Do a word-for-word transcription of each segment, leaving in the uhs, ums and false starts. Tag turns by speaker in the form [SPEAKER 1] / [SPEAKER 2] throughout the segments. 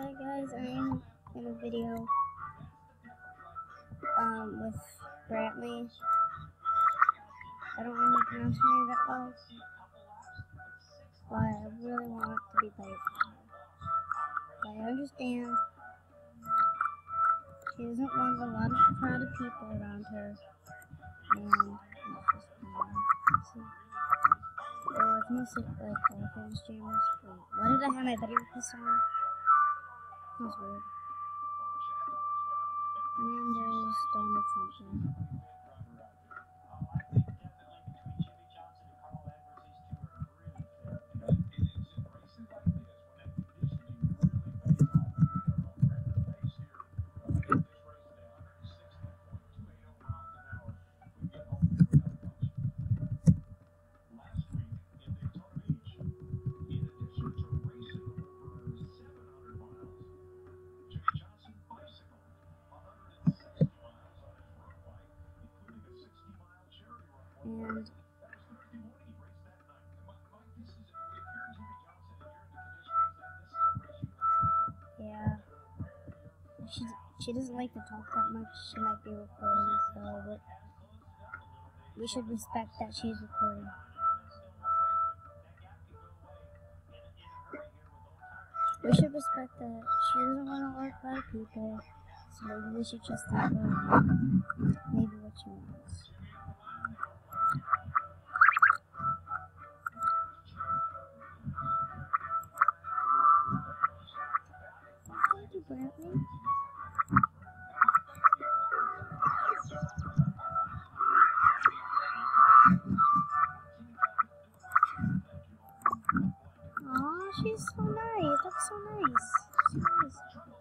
[SPEAKER 1] Hi guys, I'm in a video um, with Brantley. I don't really pronounce her name that well, but I really want it to be like, but I understand she doesn't want a lot of crowded people around her, and it's just, um, see. Well, it's mostly like all famous streamers. Wait, why did I have my video with this on? That was weird. And there's Donald Trump there. And yeah, she she doesn't like to talk that much. She might be recording, so but we should respect that she's recording. We should respect that she doesn't want to work by people, so maybe we should just leave her alone. Maybe what she wants. Thank you, Brantley. Aw, she's so nice. That's so nice. So nice.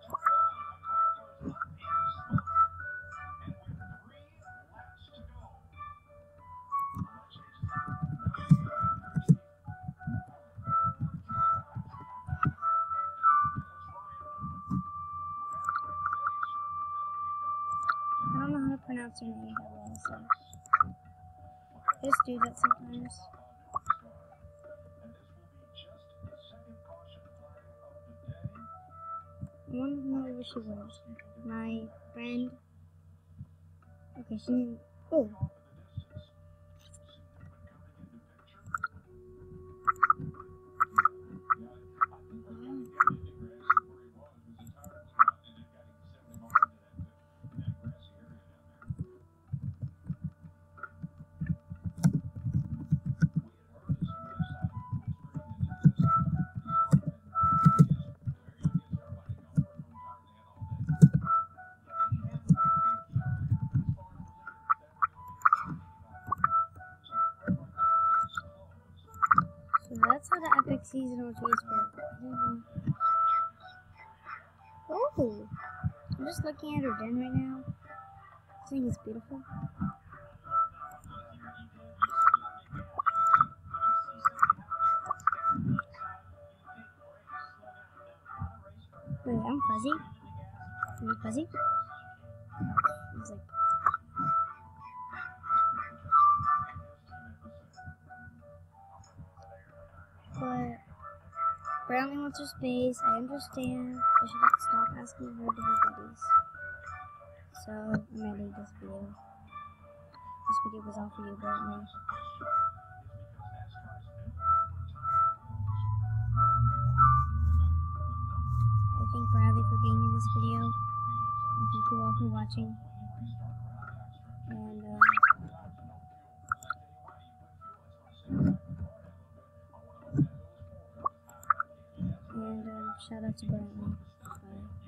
[SPEAKER 1] I don't know how to pronounce her name that well, so I just do that sometimes. I want to know where she was. My friend. Okay, she didn't. Oh. So that's how the epic season of Facebook. I don't know. Oh, I'm just looking at her den right now. I think it's beautiful. Wait, I'm fuzzy. Are you fuzzy? It's like. But Brantley wants her space. I understand. I should like stop asking her to be buddies. So I'm gonna leave this video. This video was all for you, Brantley. I thank Bradley for being in this video. And thank you all for watching. And um, and um, shout out to Brantley. Bye.